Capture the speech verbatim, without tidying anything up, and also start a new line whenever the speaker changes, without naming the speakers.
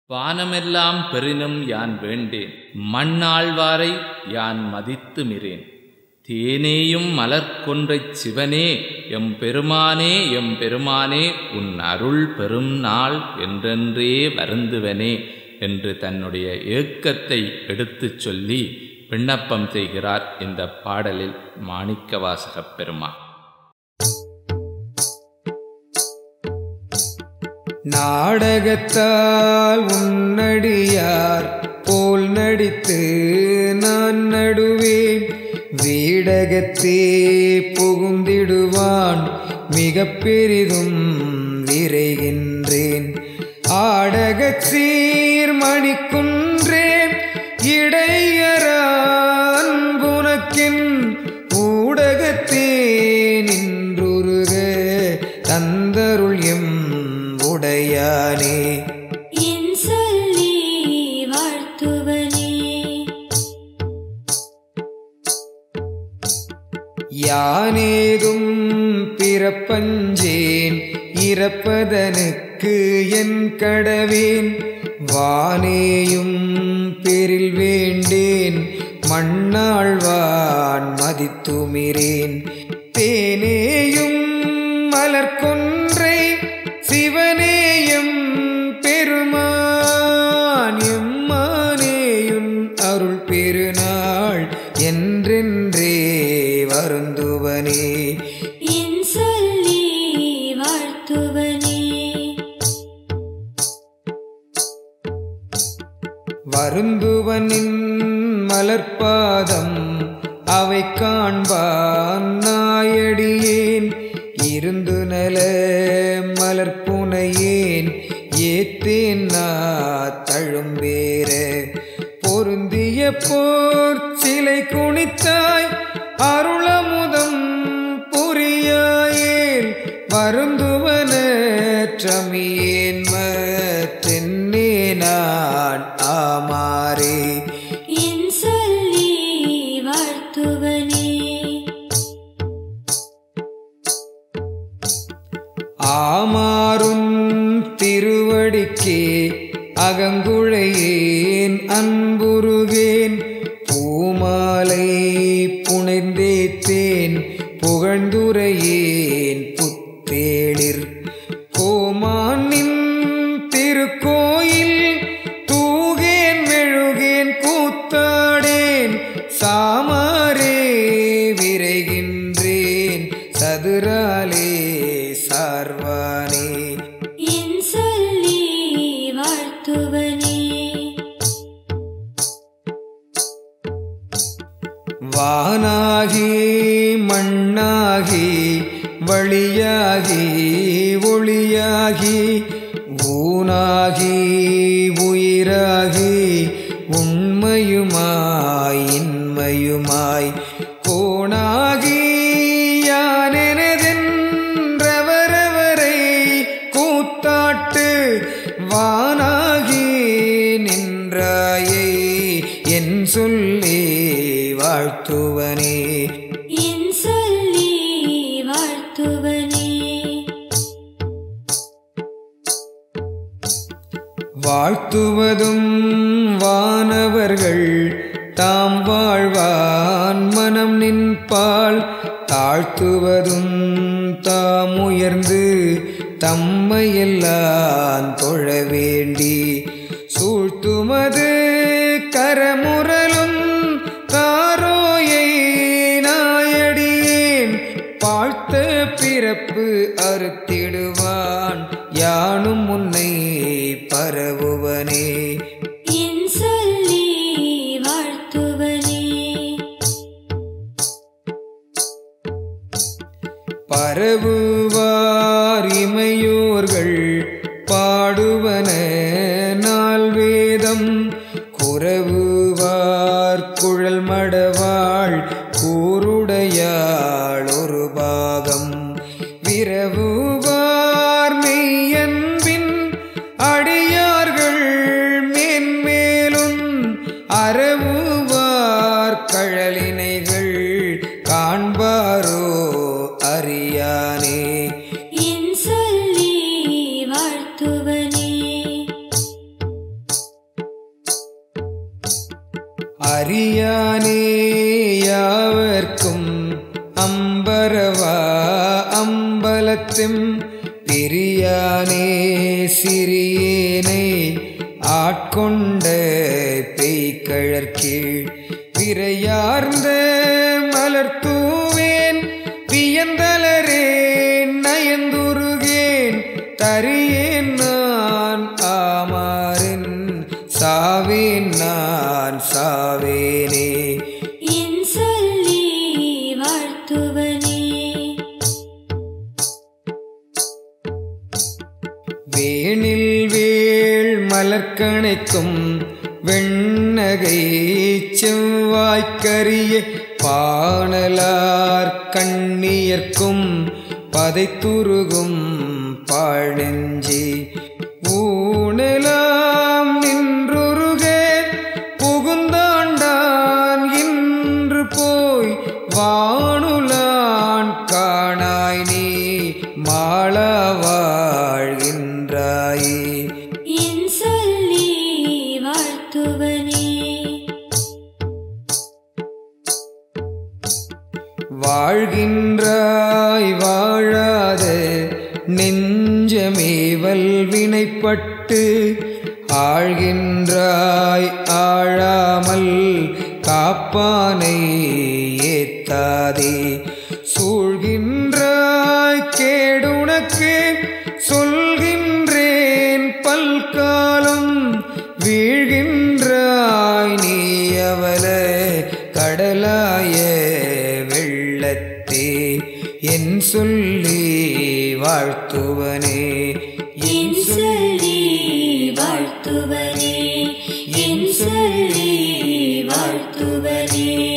வானமெல்லாம் பெறினும் யான் வேண்டேன், மண்ணாழ்வாரை யான் மதித்து மிரேன். தேனேயும் மலர்கொன்றைச் சிவனே எம் பெருமானே எம் பெருமானே உன் அருள் பெரும் நாள் என்றென்றே வருந்துவனே என்று தன்னுடைய ஏக்கத்தை எடுத்துச் சொல்லி விண்ணப்பம் செய்கிறார் இந்த பாடலில் மாணிக்கவாசகப் பெருமான்.
நாடகத்தால் உன்னடியார் போல் நடித்து நான் நடுவேன், வீடகத்தே புகுந்திடுவான் மிக பெரிதும் விரைகின்றேன். ஆடகச் சீர் மணிக்குன்றேன் இடையரான் புனக்கின் ஊடகத்தே நின்றுருக தந்தருள் எம் உடையானே.
என் சொல்லி வாழ்த்துவனே.
யானேதும் பிறப்பஞ்சேன் இறப்பதனுக்கு என் கடவேன், வானேயும் பெரில் வேண்டேன் மண்ணாழ்வான் மதித்துமிரேன். தேனேயும் மலர்கொன்றை சிவனேயும் பெருமான் எம்மானேயும் அருள் பெருநாள் என்றென்றே வருந்துவனே.
என் சொல்லி வாழ்த்துவனே.
வருந்துவனின் மலர்பாதம் அவை காண்பான் நாயடியேன், இருந்து நல மலர்ப்புனையேன் ஏத்தேன் நா தழும்பேற. பொருந்திய போர் சிலை குனித்தாய் அருளமுதம் புரியாயேல், வருந்துவன ற்றமியேன் மற்றென்னே நான் ஆமாரே.
என் சொல்லி வாழ்த்துவனே.
ஆமாறும் திருவடிக்கே அகங்குழையேன் அன்புருகேன், பூமாலை புனைந்தேத்தேன் புகழ்ந்துரையேன் புத்தேளிர். கோமானின் திருக்கோயில் தூகேன் மெழுகேன் கூத்தாடேன், சாமாரே விரைகின்றேன் சதுராலே சார்வானே.
என் சொல்லி வாழ்த்துவனே.
வானாகி மண்ணாகி வழியாகி ஒளியாகி, ஊனாகி உயிராகி உண்மையுமாய் இன்மையுமாய், கோணாகி யானெனதென்றவரவரை கூத்தாட்டு, வானாகி நின்றாயே என் சொல்லி வாழ்த்துவனே.
என் சொல்லி வாழ்த்துவனே.
வாழ்த்துவதும் வானவர்கள் தாம் வாழ்வான் மனம் நின்பால், தாழ்த்துவதும் தாம் உயர்ந்து தம்மையெல்லாம் தொழ வேண்டி, சூழ்த்துமது கரமுரலும் தாரோயை நாயடியேன், வாழ்த்த பிறப்பு அறுத்திடுவான் யானும் உன்னை பரவுவனே.
என் சொல்லி வாழ்த்துவனே.
பரவுவார் இமையோர்கள் பாடுவன நால்வேதம், குரவுவார் குழல் மடவாள் கூருடையாள் ஒரு பாகம், விரவுவார் மெய்யன்பின் அடியார்கள் மேன்மேலும், அறவுவார் கழலினைகள் காண்பாரோ அறியானே.
என் சொல்லி வாழ்த்துவனே.
அறியானே யாவர்க்கும் அம்பரவா அம்பலத்தும் பிரியானே சிறியேனை ஆட்கொண்ட பெய்கழற்கீழ் விரையார்ந்த மலர்தூவேன் வியந்தலரேன் நயந்துருகேன் தரியேன் நான் ஆமாறின் சாவேன் நான் சாவேனே
என் சொல்லி வாழ்த்துவனே
வேணில் வேள் மலர்கணைக்கும் வெண்ணகை செவ்வாய்க்கரிய பாணலார் கண்ணியர்க்கும் பதைத்துருகும் பாழெஞ்சி ஊனலாம் நின்றுருக புகுந்தாண்டான் இன்று போய் வானுலான் காணாய் நீ மாளா வாழ்கின்றாயே
என் சொல்லி வாழ்த்துவனே
வாழ்கின்றாய் வாழாத நெஞ்சமே வல்வினைப்பட்டு ஆழ்கின்றாய் ஆழாமல் காப்பானை ஏத்தாதே சூழ்கின்றாய் கேடுனக்கு சொல்கின்றேன் பல்காலம் வீழ்கின்றாய் நீ அவல கடலாய வெள்ளத்தே என் சொல்லி வாழ்த்துவனே
என் சொல்லி வாழ்த்துவனே என் சொல்லி வாழ்த்துவனே